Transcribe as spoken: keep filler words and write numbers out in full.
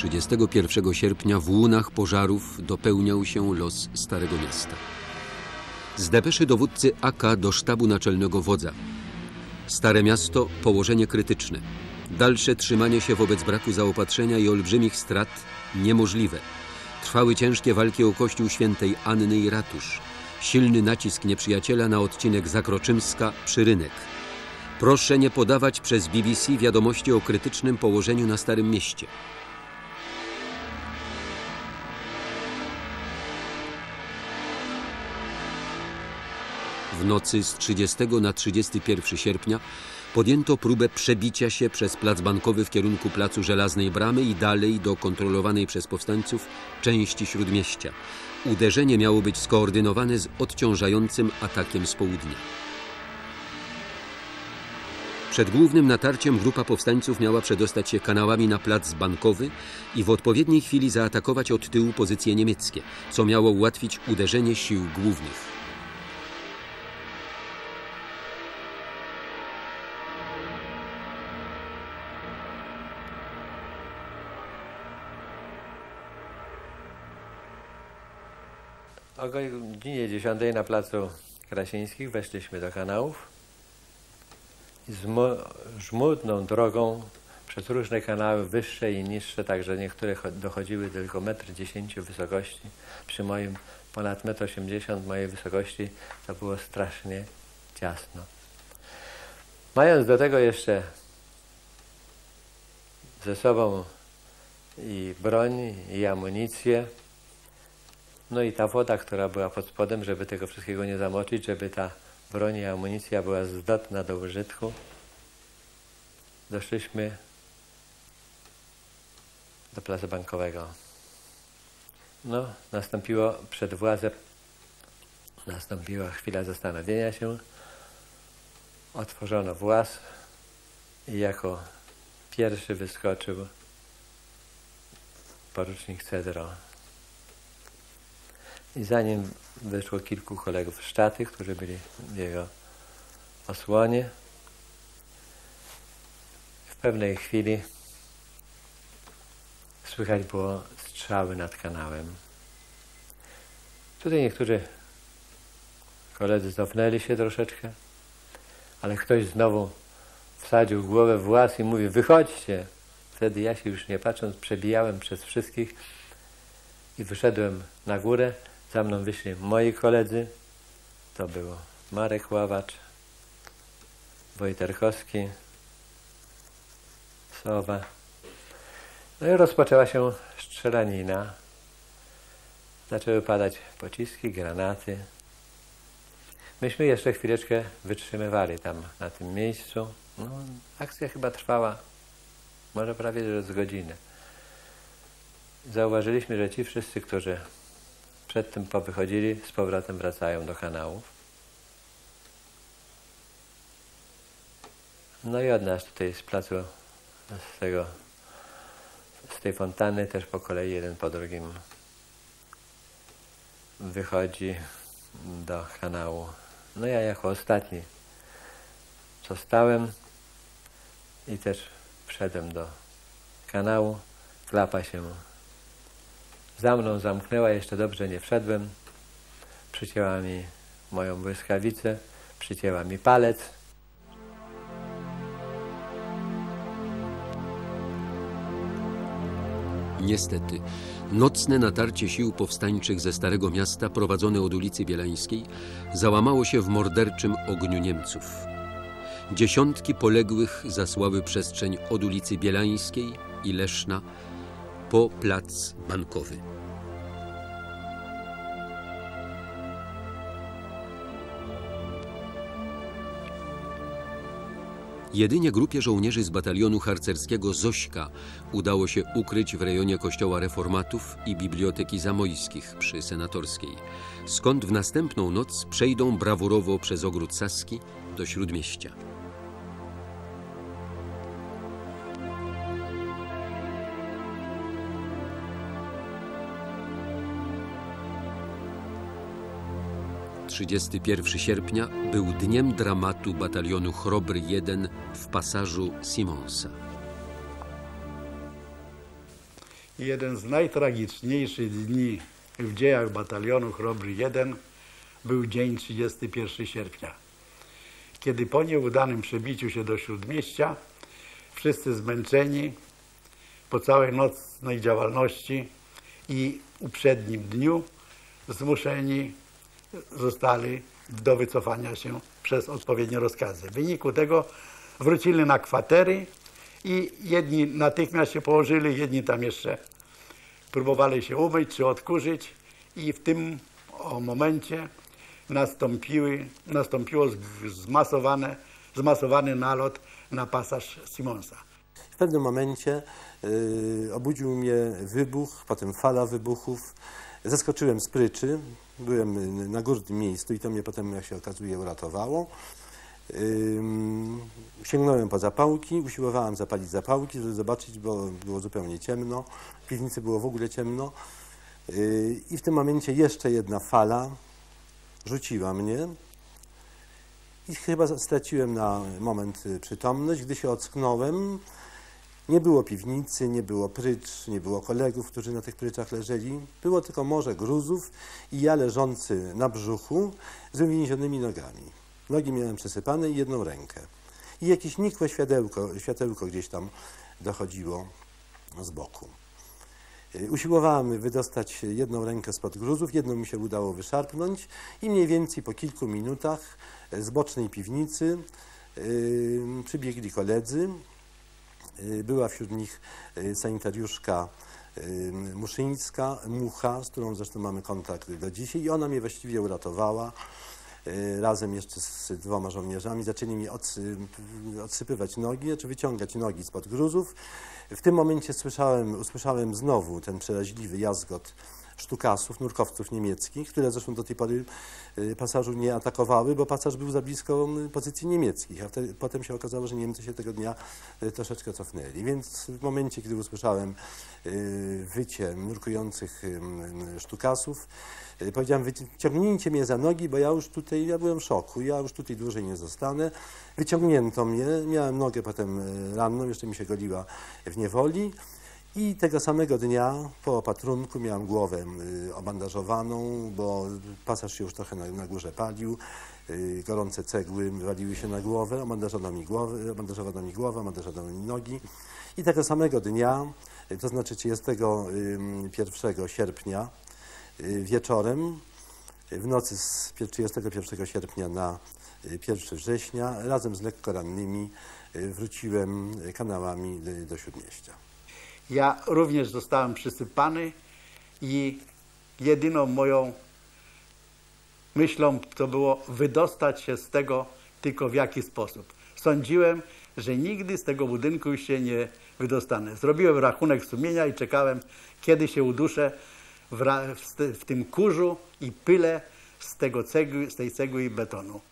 trzydziestego pierwszego sierpnia w łunach pożarów dopełniał się los Starego Miasta. Z depeszy dowódcy A K do sztabu naczelnego wodza. Stare Miasto, położenie krytyczne. Dalsze trzymanie się wobec braku zaopatrzenia i olbrzymich strat niemożliwe. Trwały ciężkie walki o kościół świętej Anny i ratusz. Silny nacisk nieprzyjaciela na odcinek Zakroczymska-Przyrynek. Proszę nie podawać przez B B C wiadomości o krytycznym położeniu na Starym Mieście. W nocy z trzydziestego na trzydziesty pierwszy sierpnia podjęto próbę przebicia się przez plac Bankowy w kierunku placu Żelaznej Bramy i dalej do kontrolowanej przez powstańców części Śródmieścia. Uderzenie miało być skoordynowane z odciążającym atakiem z południa. Przed głównym natarciem grupa powstańców miała przedostać się kanałami na plac Bankowy i w odpowiedniej chwili zaatakować od tyłu pozycje niemieckie, co miało ułatwić uderzenie sił głównych. O godzinie dziesiątej na placu Krasińskich weszliśmy do kanałów i z żmudną drogą przez różne kanały wyższe i niższe, także niektóre dochodziły tylko metr dziesięć wysokości. Przy moim ponad metr osiemdziesiąt mojej wysokości to było strasznie ciasno. Mając do tego jeszcze ze sobą i broń, i amunicję, no i ta woda, która była pod spodem, żeby tego wszystkiego nie zamoczyć, żeby ta broń i amunicja była zdatna do użytku, doszliśmy do placu Bankowego. No, nastąpiło przed władzę, nastąpiła chwila zastanowienia się, otworzono właz i jako pierwszy wyskoczył porucznik Cedro. I za nim wyszło kilku kolegów z Sztaty, którzy byli w jego osłonie. W pewnej chwili słychać było strzały nad kanałem. Tutaj niektórzy koledzy cofnęli się troszeczkę, ale ktoś znowu wsadził głowę w włas i mówi: wychodźcie! Wtedy ja się już nie patrząc przebijałem przez wszystkich i wyszedłem na górę. Za mną wyszli moi koledzy, to był Marek Ławacz, Wojterkowski, Sowa. No i rozpoczęła się strzelanina. Zaczęły padać pociski, granaty. Myśmy jeszcze chwileczkę wytrzymywali tam na tym miejscu. No, akcja chyba trwała może prawie że z godziny. Zauważyliśmy, że ci wszyscy, którzy przed tym powychodzili, z powrotem wracają do kanałów. No i od nas tutaj z placu, z tego, z tej fontanny też po kolei jeden po drugim wychodzi do kanału. No ja jako ostatni zostałem i też wszedłem do kanału. Klapa się za mną zamknęła, jeszcze dobrze nie wszedłem. Przycięła mi moją błyskawicę, przycięła mi palec. Niestety, nocne natarcie sił powstańczych ze Starego Miasta prowadzone od ulicy Bielańskiej załamało się w morderczym ogniu Niemców. Dziesiątki poległych zasłały przestrzeń od ulicy Bielańskiej i Leszna po plac Bankowy. Jedynie grupie żołnierzy z batalionu harcerskiego Zośka udało się ukryć w rejonie kościoła reformatów i Biblioteki Zamojskich przy Senatorskiej, skąd w następną noc przejdą brawurowo przez Ogród Saski do Śródmieścia. trzydziestego pierwszego sierpnia był dniem dramatu batalionu Chrobry jeden w pasażu Simonsa. Jeden z najtragiczniejszych dni w dziejach batalionu Chrobry jeden był dzień trzydziestego pierwszego sierpnia, kiedy po nieudanym przebiciu się do Śródmieścia wszyscy zmęczeni po całej nocnej działalności i uprzednim dniu zmuszeni zostali do wycofania się przez odpowiednie rozkazy. W wyniku tego wrócili na kwatery i jedni natychmiast się położyli, jedni tam jeszcze próbowali się umyć czy odkurzyć i w tym o momencie nastąpiły, nastąpiło zmasowane, zmasowany nalot na pasaż Simonsa. W pewnym momencie y, obudził mnie wybuch, potem fala wybuchów. Zaskoczyłem z pryczy, byłem na górnym miejscu i to mnie potem, jak się okazuje, uratowało. Y, sięgnąłem po zapałki, usiłowałem zapalić zapałki, żeby zobaczyć, bo było zupełnie ciemno. W piwnicy było w ogóle ciemno. Y, I w tym momencie jeszcze jedna fala rzuciła mnie. I chyba straciłem na moment przytomność. Gdy się ocknąłem, nie było piwnicy, nie było prycz, nie było kolegów, którzy na tych pryczach leżeli. Było tylko morze gruzów i ja leżący na brzuchu z uwięzionymi nogami. Nogi miałem przesypane i jedną rękę. I jakieś nikłe światełko, światełko gdzieś tam dochodziło z boku. Usiłowałem wydostać jedną rękę spod gruzów, jedną mi się udało wyszarpnąć i mniej więcej po kilku minutach z bocznej piwnicy yy, przybiegli koledzy. Yy, była wśród nich yy, sanitariuszka yy, Muszyńska, Mucha, z którą zresztą mamy kontakt do dzisiaj i ona mnie właściwie uratowała. Yy, razem jeszcze z dwoma żołnierzami zaczęli mi odsy, odsypywać nogi, czy wyciągać nogi spod gruzów. W tym momencie słyszałem, usłyszałem znowu ten przeraźliwy jazgot sztukasów, nurkowców niemieckich, które zresztą do tej pory pasażu nie atakowały, bo pasaż był za blisko pozycji niemieckich, a wtedy, potem się okazało, że Niemcy się tego dnia troszeczkę cofnęli. Więc w momencie, kiedy usłyszałem wycie nurkujących sztukasów, powiedziałem, wyciągnijcie mnie za nogi, bo ja już tutaj, ja byłem w szoku, ja już tutaj dłużej nie zostanę. Wyciągnięto mnie, miałem nogę potem ranną, jeszcze mi się goliła w niewoli. I tego samego dnia po opatrunku miałem głowę obandażowaną, bo pasaż się już trochę na, na górze palił, gorące cegły waliły się na głowę, obandażowano mi głowę, obandażowano mi głowę, obandażowano mi nogi. I tego samego dnia, to znaczy trzydziestego pierwszego sierpnia, wieczorem, w nocy z trzydziestego pierwszego sierpnia na pierwszego września, razem z lekko rannymi wróciłem kanałami do Śródmieścia. Ja również zostałem przysypany i jedyną moją myślą to było wydostać się z tego tylko w jaki sposób. Sądziłem, że nigdy z tego budynku już się nie wydostanę. Zrobiłem rachunek sumienia i czekałem, kiedy się uduszę w, w, w tym kurzu i pyle z, tego cegły, z tej cegły i betonu.